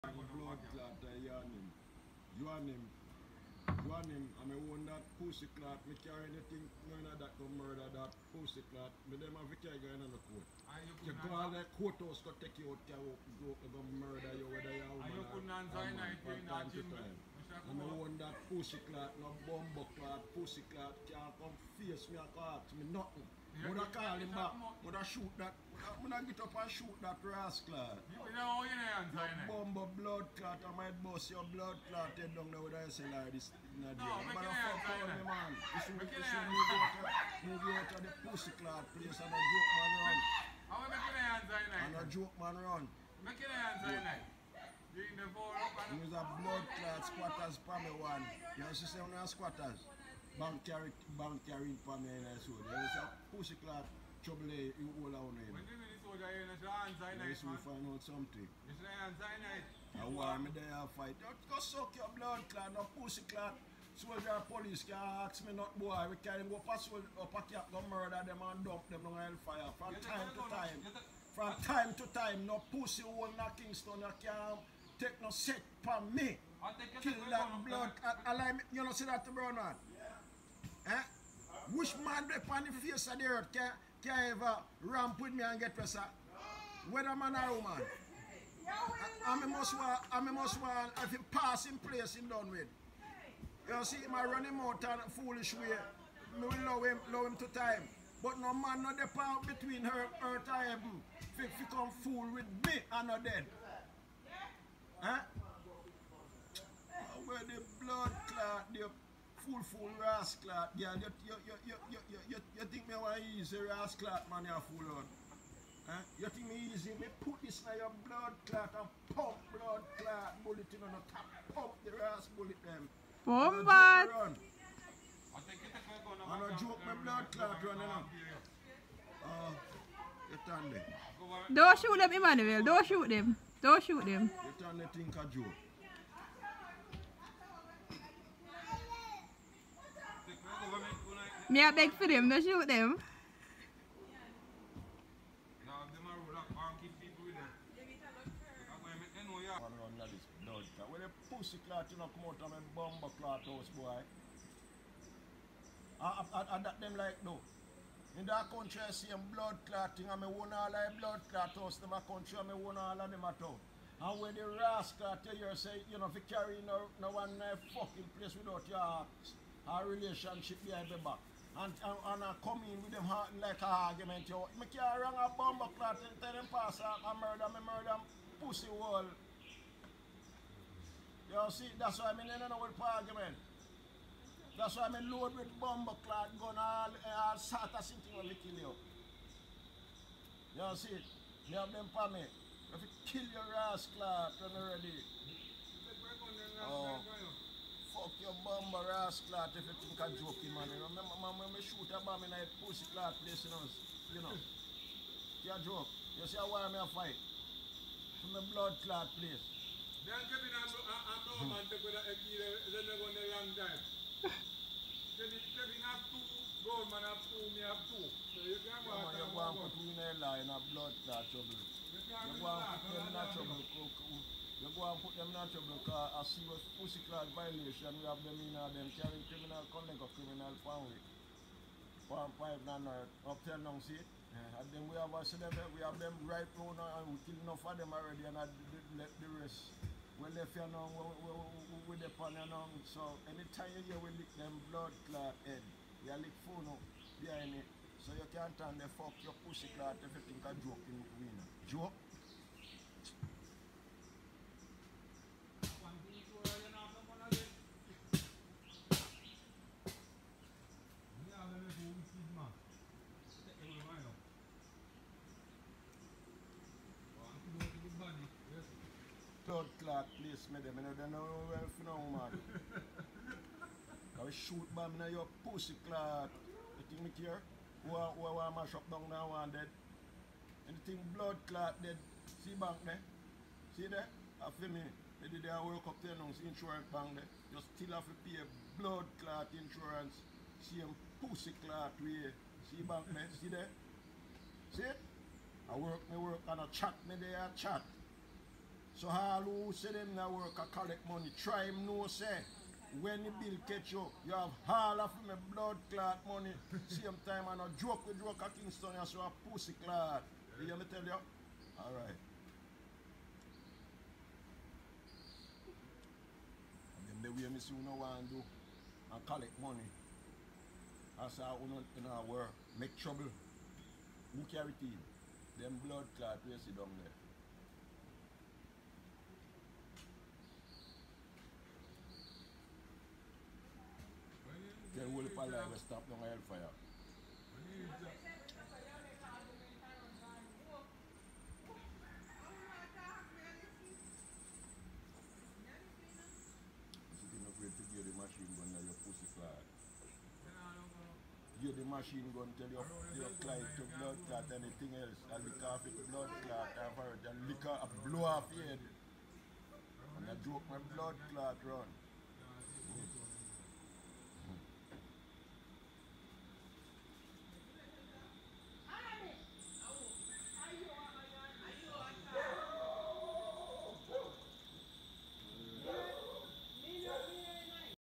blood clot you and him, I mean one that pussy clot, me carry anything, none of that go murder that pussy clot, me them have to carry going on the court. You go on the courthouse to take you out, go murder you whether you're a woman or a man from time to time. I mean one that pussy clot, no bumbo clot, pussy clot, can't come face me and call me nothing. Would I call him back, would I shoot that, would I get up and shoot that rascal? Bumbo blood clot, I might bust your blood clot head down there with I say like this. Man, fuck on me, man. This will move you out of the pussy clot place and a joke man run. And a joke man run. Use a blood clot squatters for me one. You know, see one squatters. Bank carrying for me in the soda. There is a pussy clot trouble you all around him. Yes, we find out something. I want me there and fight. Go suck your blood clot, no pussy clot. Soldier police can ask me not boy. We carry go past up a cap, go murder them and dump them on hellfire. From time to time. From time to time, no pussy hole in Kingston, you can't take no set from me. Kill that blood. You know see that brown man? Eh? Which man on the face of the earth can ever ramp with me and get pressure? Whether man or woman? I must want if he pass in place him done with. You see him run him out in a foolish way. Me will love him to time. But no man not depart between earth and heaven. If he come fool with me and not dead. Huh? Where the blood clot, the fool rascal, girl, you think me want easy rascal man you fool on? Huh? You think me easy? Me put this in your blood clot and pump blood clot bullet in on the top, pump the ras bullet them. Pump that! And I joke my blood clot running up. You turn there. Don't shoot them, Emmanuel. Don't shoot them. Don't shoot them. You turn the thing a joke. Me I beg for them, don't shoot them. When the pussy clot you know come out of my bumper clot house boy. I that them like no. In that country I see them blood clotting and I own all the blood clot house in my country and I own all of them at all. And when the rascal tell you say, you know, if you carry no one fucking place without your relationship behind the back. And I come in with them like an argument. I can't run a bomber clot and tell them pass and murder pussy wall. You see, that's why I mean I know with argument. That's why I mean load with bomber clot gun all sort of thing when we kill you. You see, you have them for me. If you kill your ass clot when you're ready. Oh. Fuck your bomber ass clot if you think I'm joking, man. Remember, man, when we shoot a bomb in a pussy clot place, you know. You joke. You see why I'm fight? From the blood clot place. Then Kevin and man take with a key, then they're going to long time. Kevin have two, Goldman have two, me have two. So you can't go out. You go and put you in a line of blood clot trouble. You go and put them in a trouble. You go and put them in trouble because a serious pussy clot violation, we have them in them carrying criminal connect of criminal family. 1.5 non up till now, see? And then we have them right now and we kill enough of them already and let the rest. We left you now, we depend on now. So anytime you hear we lick them blood clot head, you lick phone up behind it. So you can't turn the fuck your pussy clot if you think a joke in winner. Joke? Blood clot place me them, I don't know well for now, man. I will shoot bomb in your pussy clot. You think me care? Who want mash up down now and dead? Anything blood clot dead? See bank there? See there? I feel me. They did their work up there now, see insurance bank there. You still have to pay blood clot insurance. See them pussy clot way. See bank there? See there? See it? I work and I chat me there, chat. So all who say them now work a collect money, try him know say when the bill catch you, you have all of my blood clot money. Same time and a joke with joke at Kingston, you saw a pussy clot. You hear me tell you? Alright. And then the way me see you no want to do and collect money. As I in our work, make trouble. Who carry it in? Them blood clot we see down there. Then whole heap of life will stop down hellfire. Sitting afraid to give the machine gun and your pussy clot. Give the machine gun, tell your client to blood clot and anything else. And lick off it blood clot and lick off, blow off your head. And I joke my blood clot run.